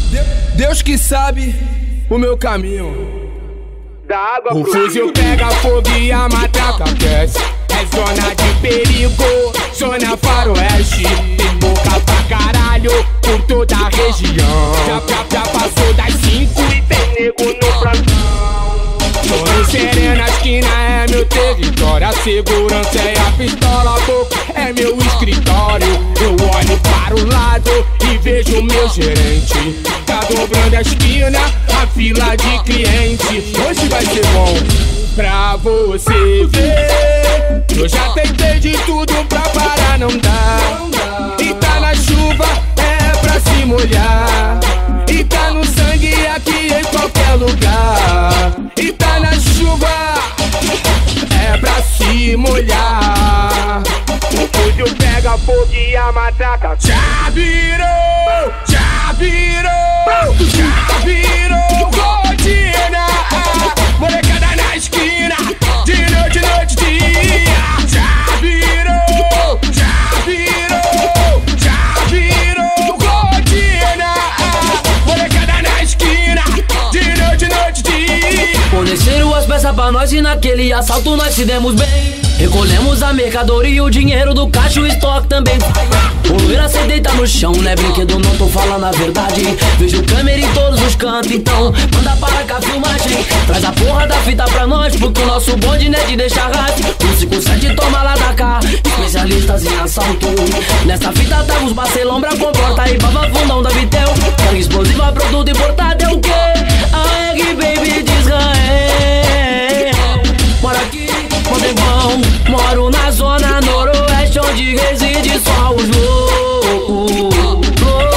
Deus que sabe o meu caminho. Da água o fuzil pega fogo e a matraca cresce. É zona de perigo, zona faroeste. Tem boca pra caralho por toda a região. Já passou das 5 e tem nego no plantão. Tô em Serena, a esquina é meu território. A segurança é a pistola, a boca é meu escritório. Eu olho para o lado e vejo meu gerente. Tá dobrando a esquina, a fila de cliente. Hoje vai ser bom pra você ver. Eu já tentei de tudo pra parar, não dá. E tá na chuva, é pra se molhar. E tá no sangue aqui em qualquer lugar. E tá na chuva, é pra se molhar. O fuzil pega fogo e a matraca já virou, já virou, já virou rotina. Molecada na esquina, de noite, noite, dia. Já virou, já virou, já virou rotina. Molecada na esquina, de noite, noite, dia. Forneceram as peças pra nós e naquele assalto nós se demos bem. Recolhemos a mercadoria e o dinheiro do caixa, o estoque também vai. O loira cê deita no chão, não é brinquedo, não tô falando a verdade. Vejo câmera em todos os cantos, então manda para cá a filmagem. Traz a porra da fita pra nós, porque o nosso bonde não é de deixar rastro. 157 toma lá da cá, especialistas em assalto. Nessa fita tava os Barcelão, pra comporta e baba fundão da Vitel. Carga explosiva, produto importado é o quê? A Egg Baby de Israel. Mora aqui, Mondegão, moro na zona noroeste, onde reside só os loucos,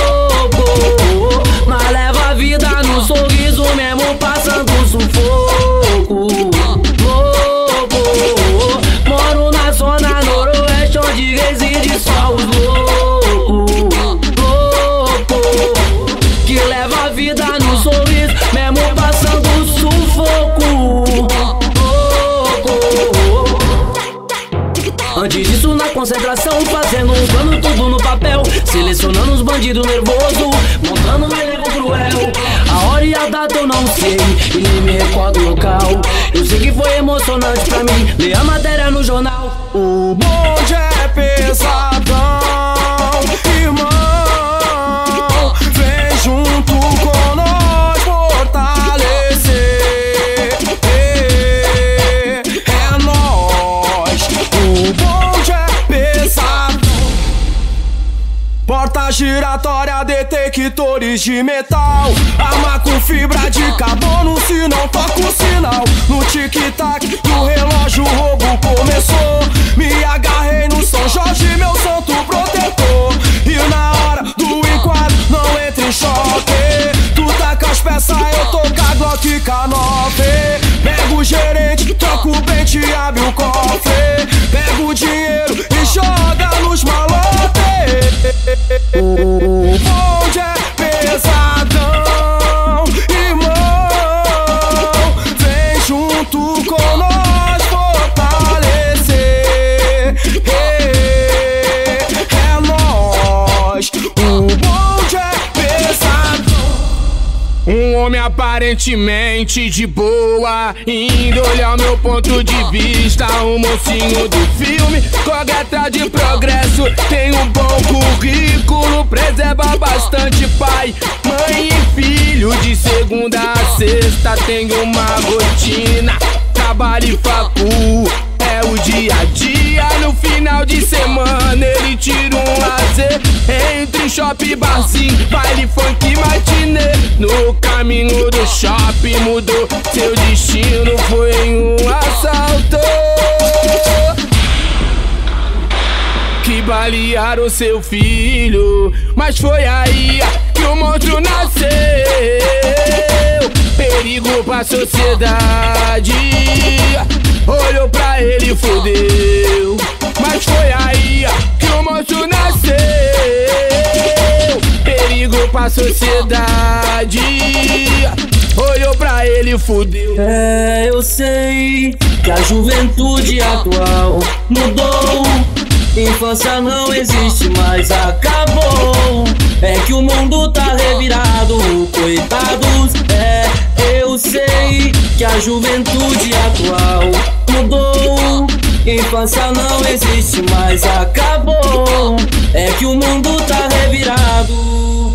mas leva a vida no sorriso mesmo passando sufoco. Moro na zona noroeste, onde reside só os loucos, que leva a vida no sorriso mesmo passando sufoco. Antes disso na concentração, fazendo um plano tudo no papel. Selecionando os bandidos nervosos, montando um elenco cruel. A hora e a data eu não sei, e nem me recordo o local. Eu sei que foi emocionante pra mim ler a matéria no jornal. O bonde é pesadão, irmão. Vem junto com nós fortalecer. É nós. O bonde é pesado. Porta giratória, detectores de metal. Arma com fibra de carbono, se não toca o sinal. No tic-tac do relógio o roubo começou. Me agarrei no São Jorge, meu santo protetor. E na hora do enquadro não entra em choque. Tu tá com as peças, eu tô com a Glock K9. Pega o gerente, troca o pente, abre o cofre. Pega o dinheiro e joga nos malotes. O bonde é pesadão, irmão. Vem junto com nós fortalecer. É nós. O bonde é pesadão. Um homem aparentemente de boa, indo olhar meu ponto de vista. O mocinho do filme corre atrás de progresso. Tem um bom currículo, preserva bastante pai, mãe e filho. De segunda a sexta tem uma rotina, trabalho e facu, é o dia a dia. No final de semana ele tira um lazer, entre shopping, barzinho, baile, funk, matinê. No caminho do shopping mudou, seu destino foi em um assalto que balearam seu filho. Mas foi aí que o monstro nasceu, perigo pra sociedade. Olhou pra ele e fodeu. Mas foi aí que o monstro nasceu, perigo pra sociedade. Olhou pra ele e fudeu. É, eu sei que a juventude atual mudou. Infância não existe mais, acabou. É que o mundo tá revirado, que a juventude atual mudou. Infância não existe mais, acabou. É que o mundo tá revirado.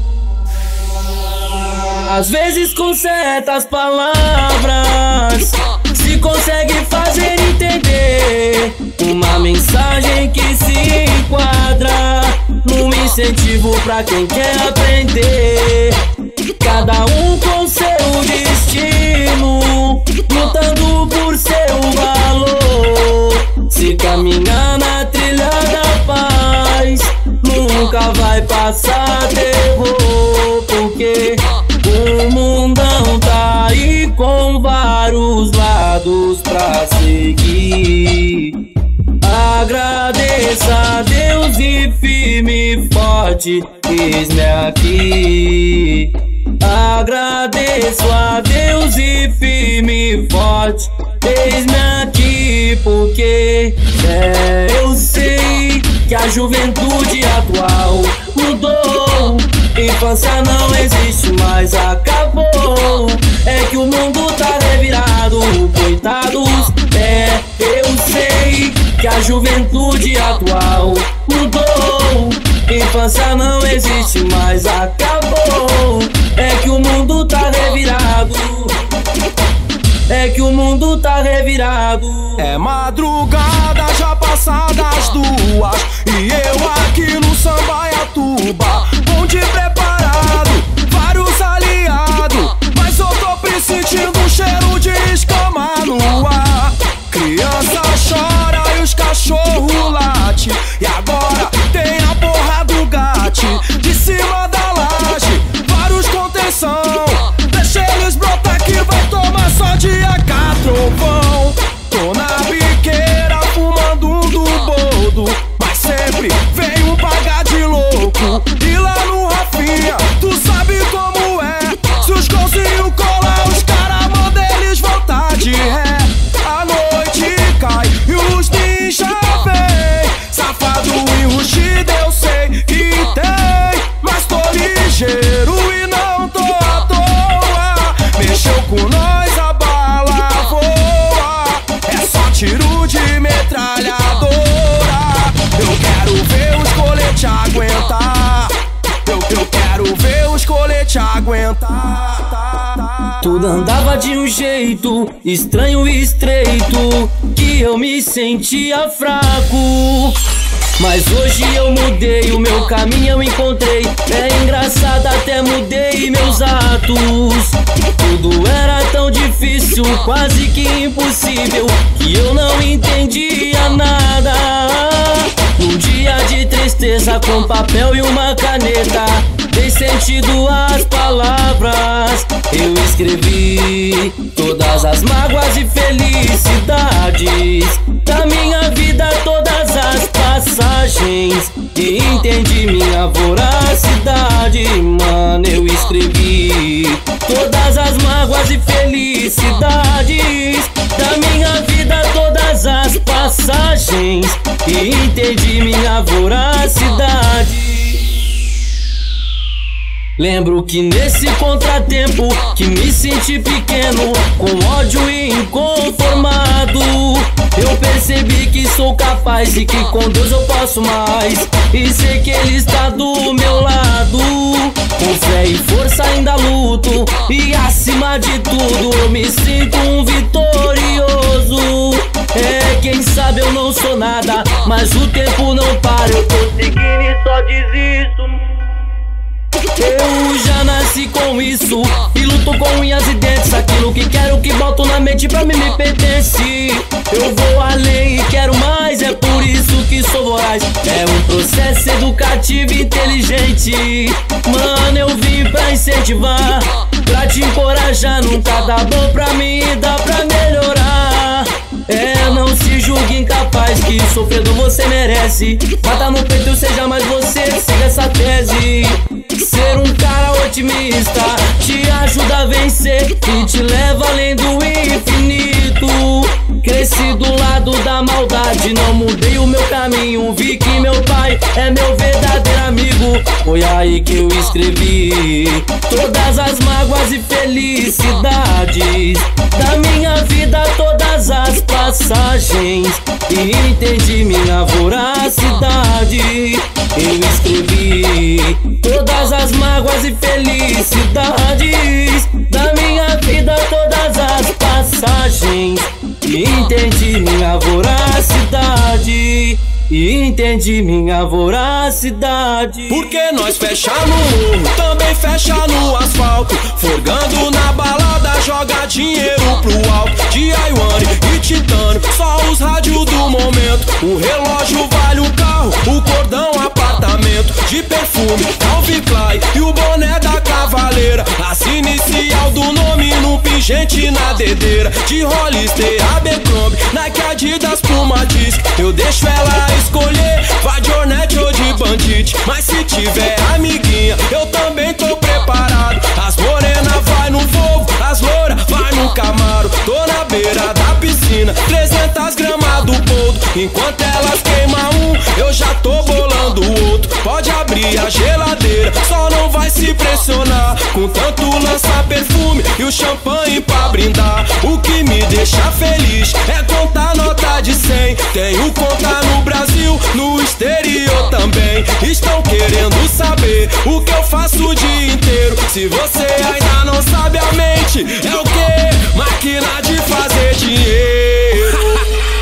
Às vezes com certas palavras se consegue fazer entender uma mensagem que se enquadra num incentivo pra quem quer aprender. Cada um com seu destino, lutando por seu valor. Se caminhar na trilha da paz, nunca vai passar terror. Porque o mundão tá aí com vários lados pra seguir. Agradeça a Deus e firme e forte, eis-me aqui. Agradeço a Deus e firme e forte, eis-me aqui. Porque eu sei que a juventude atual mudou. Infância não existe mais, acabou. É que o mundo tá revirado, coitados. Eu sei que a juventude atual mudou. Infância não existe mais, acabou. É que o mundo tá revirado. É que o mundo tá revirado. É madrugada, já passadas 2, e eu aqui no Sambaiatuba, bonde preparado, vários aliados, mas eu tô pressentindo um cheiro de escama no ar. Criança chora e os cachorros late, e agora tem a porra do gate de cima da laje, vários contenção. Deixa eles brotar que vai tomar só de AK trovão. Tô na biqueira fumando um do boldo, mas sempre vem um pagar de louco. E lá no Rafinha, tu sabe como é. Se os golzinhos colar, os caras mandam eles voltar de ré. A noite cai e os ninja vem. Safado e rugido eu sei que tem, mas tô ligeiro e não tô à toa. Mexeu com nós, a bala voa. É só tiro de metralhadora. Eu quero ver os coletes aguentar. Eu quero ver os coletes aguentar. Tudo andava de um jeito estranho e estreito, que eu me sentia fraco. Mas hoje eu mudei, o meu caminho eu encontrei. É engraçado, até mudei meus atos. Tudo era tão difícil, quase que impossível, que eu não entendia nada. Num dia de tristeza, com papel e uma caneta, dei sentido às palavras. Eu escrevi todas as mágoas e felicidades da minha vida, todas as passagens, e entendi minha voracidade. Mano, eu escrevi todas as mágoas e felicidades da minha vida, todas as passagens, e entendi minha voracidade. Lembro que nesse contratempo que me senti pequeno, com ódio e inconformado, eu percebi que sou capaz e que com Deus eu posso mais, e sei que Ele está do meu lado. Com fé e força ainda luto, e acima de tudo eu me sinto um vitorioso. Quem sabe eu não sou nada, mas o tempo não para. Eu tô seguindo e só desisto. Eu já nasci com isso e luto com unhas e dentes. Aquilo que quero, que boto na mente, pra mim me pertence. Eu vou além e quero mais, é por isso que sou voraz. É um processo educativo e inteligente. Mano, eu vim pra incentivar, pra te encorajar. Nunca dá bom pra mim, dá pra melhorar. Não se julgue incapaz, que sofredor você merece. Mata no peito, seja mais você, siga essa tese. Ser um cara otimista te ajuda a vencer e te leva além do infinito. Cresci do lado da maldade, não mudei o meu caminho. Vi que meu pai é meu verdadeiro amigo. comigo, foi aí que eu escrevi todas as mágoas e felicidades da minha vida, todas as passagens, e entendi minha voracidade. Eu escrevi todas as mágoas e felicidades da minha vida, todas as passagens, e entendi minha voracidade. E entendi minha voracidade. Porque nós fecha no morro, também fecha no asfalto, forgando na balada, joga dinheiro pro alto. De Iwane e Titânio, só os rádios do momento. O relógio vale o carro, o cordão apartamento. De perfume, Calvin Klein e o boné da Cavaleira. As inicial do nome no pingente na dedeira. De Hollister, Abercrombie, Nike, Adidas, Puma, Disc. Eu deixo ela escolher, vai de Hornet ou de Bandit. Mas se tiver amiguinha, eu também tô preparado. As morena vai no Volvo, as loura vai no Camaro. Tô na beira da piscina, 300 gramas do boldo. Enquanto elas queimam um, eu já tô bolando o outro. Pode abrir a geladeira, só não vai se pressionar com tanto lançar perfume e o champanhe pra brindar. O que me deixa feliz é contar nota de 100. Tenho conta no Brasil, no exterior também. Estão querendo saber o que eu faço o dia inteiro. Se você ainda não sabe, a mente é o quê? Máquina de fazer dinheiro.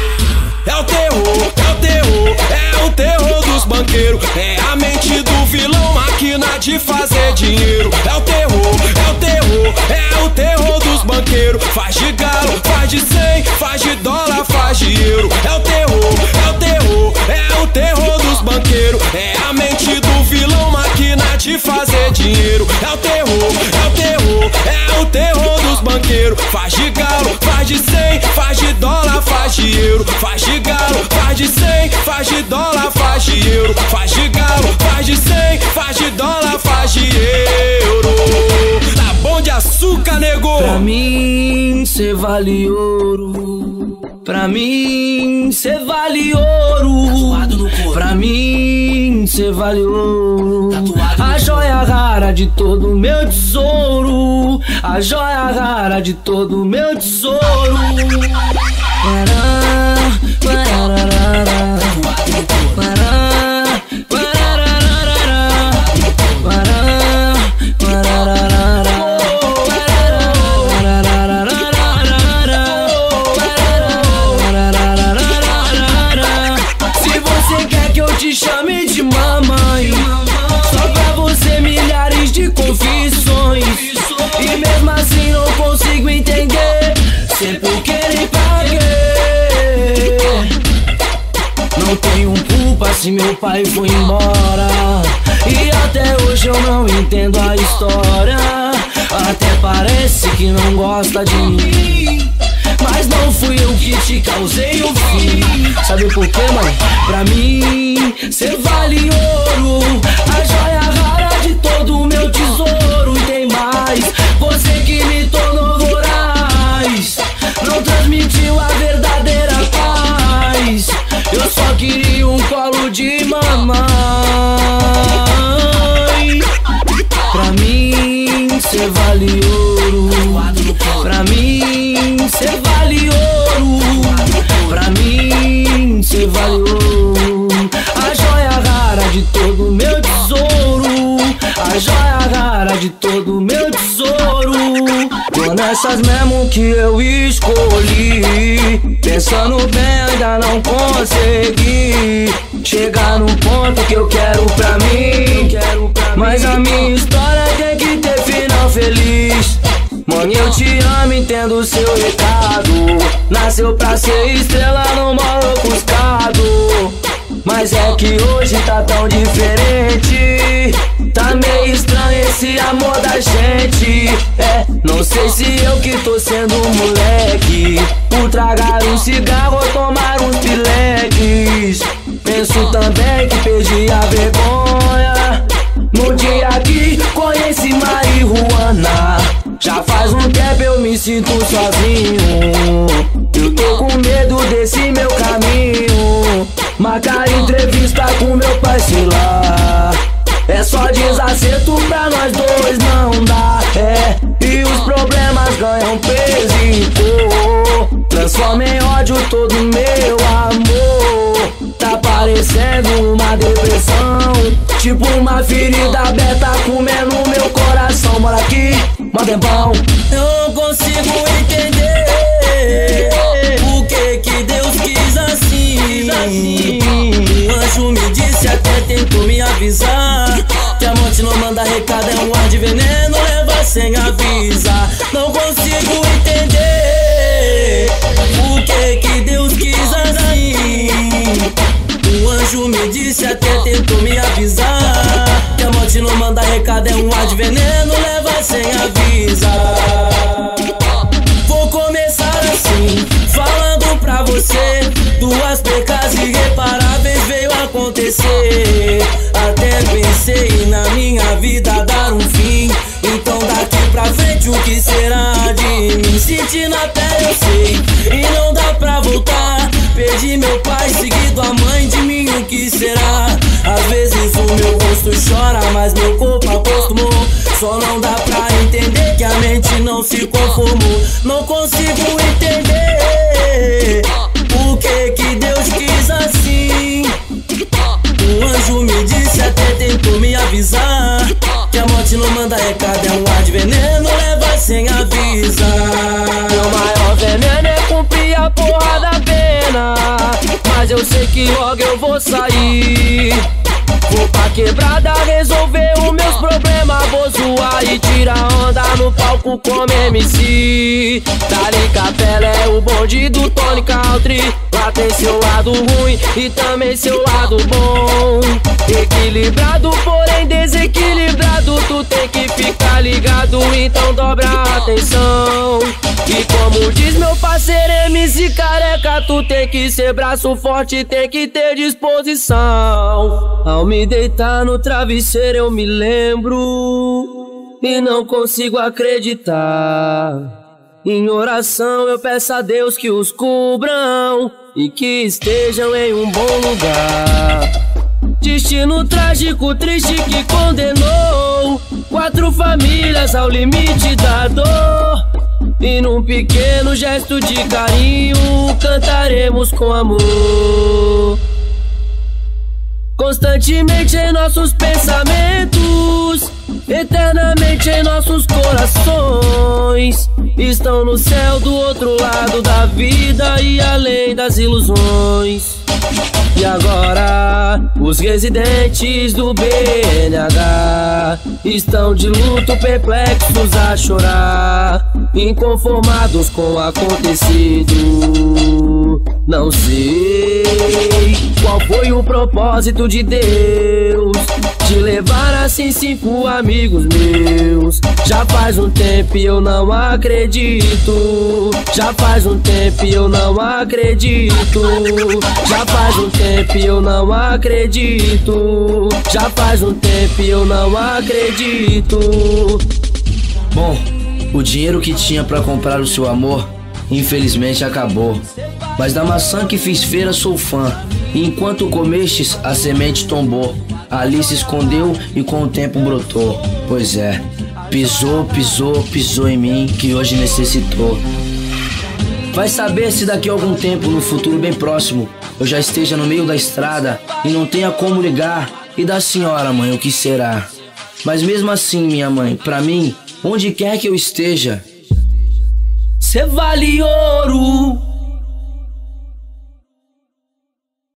É o terror, é o terror, é o terror dos banqueiros. É a mente do vilão, máquina de fazer dinheiro. É o terror, é o terror, é o terror dos banqueiros. Faz de galo, faz de 100, faz de dólar, faz de euro. É o terror, é o terror, é o terror dos banqueiros. É a mente do vilão, máquina de fazer dinheiro. É o terror, é o terror, é o terror dos banqueiros. Faz de galo, faz de 100, faz de dólar, faz de euro. Faz de galo, faz de 100, faz de dólar, faz de euro. Faz de galo, faz de 100, faz de dólar, faz de euro. Tá bom de açúcar, nego? Pra mim cê vale ouro, pra mim cê vale ouro, pra mim cê vale ouro. A joia rara de todo meu tesouro, a joia rara de todo meu tesouro. Se você quer que eu te chame de mamãe, só pra você milhares de confissões, e mesmo assim não consigo entender sempre o que ele paguei. Não tenho culpa se meu pai foi embora, e até hoje eu não entendo a história. Até parece que não gosta de mim, mas não fui eu que te causei o fim. Sabe por quê, mãe? Pra mim cê vale ouro, a joia rara de todo o meu tesouro. E tem mais, você que me tornou voraz, não transmitiu a verdadeira paz. Eu só queria um colo de mamãe. Pra mim cê vale ouro, pra mim cê vale ouro, pra mim cê vale ouro. A joia rara de todo meu tesouro, a joia rara de todo meu tesouro. Tô nessas mesmo que eu escolhi, pensando bem ainda não consegui chegar no ponto que eu quero pra mim. Mas a minha história tem que ter final feliz. Mãe, eu te amo, entendo o seu recado. Nasceu pra ser estrela, não moro ofuscado. Mas é que hoje tá tão diferente, tá meio estranho esse amor da gente. É, não sei se eu que tô sendo moleque, por tragar um cigarro ou tomar uns pileques. Penso também que perdi a vergonha no dia que conheci marihuana. Já faz um tempo eu me sinto sozinho, eu tô com medo desse meu caminho. Marcar entrevista com meu pai, sei lá, É só desacerto pra nós dois, não dá. E os problemas ganham peso e cor, transforma em ódio todo meu amor. Tá parecendo uma depressão, tipo uma ferida aberta comendo meu coração. Mora aqui, mó tempão. Eu não consigo entender o que Deus quis assim. O anjo me disse, até tentou me avisar, que a morte não manda recado, é um ar de veneno, leva sem avisar. Não consigo entender o que Deus quis assim. O anjo me disse, até tentou me avisar, que a morte não manda recado, é um ar de veneno, leva sem avisar. Vou começar assim, falando pra você, duas percas irreparáveis veio acontecer. Até pensei na minha vida dar um fim, então daqui pra frente o que será de mim? Senti na pele eu sei, e não dá pra voltar. Perdi meu pai, seguido a mãe, de mim o que será? Às vezes o meu rosto chora, mas meu corpo acostumou. Só não dá pra entender que a mente não se conformou. Não consigo entender o que Deus quis assim. Um anjo me disse, até tentou me avisar, que a morte não manda recado, é um ar de veneno, leva sem avisar. Meu maior veneno é cumprir a porra da pena, mas eu sei que logo eu vou sair. Vou pra quebrada resolver os meus problemas, vou zoar e tirar onda no palco como MC. Dali Capela é o bonde do Tony Country, lá tem seu lado ruim e também seu lado bom. Equilibrado, porém desequilibrado, tu tem que ficar ligado, então dobra a atenção. E como diz meu parceiro MC Careca, tu tem que ser braço forte, tem que ter disposição. Ao me deitar no travesseiro eu me lembro e não consigo acreditar. Em oração eu peço a Deus que os cubram e que estejam em um bom lugar. Destino trágico, triste que condenou 4 famílias ao limite da dor. E num pequeno gesto de carinho cantaremos com amor. Constantemente em nossos pensamentos, eternamente em nossos corações, estão no céu do outro lado da vida e além das ilusões. E agora os residentes do BNH estão de luto, perplexos a chorar, inconformados com o acontecido. Não sei qual foi o propósito de Deus de levar assim 5 amigos meus. Já faz um tempo e eu não acredito. Já faz um tempo e eu não acredito. Já faz um tempo e eu não acredito. Já faz um tempo e eu não acredito. Bom, o dinheiro que tinha pra comprar o seu amor infelizmente acabou, mas da maçã que fiz feira sou fã. E enquanto comestes, a semente tombou, ali se escondeu e com o tempo brotou. Pois é, pisou, pisou, pisou em mim, que hoje necessitou. Vai saber se daqui a algum tempo, no futuro bem próximo, eu já esteja no meio da estrada e não tenha como ligar. E da senhora, mãe, o que será? Mas mesmo assim, minha mãe, pra mim, onde quer que eu esteja, cê vale ouro.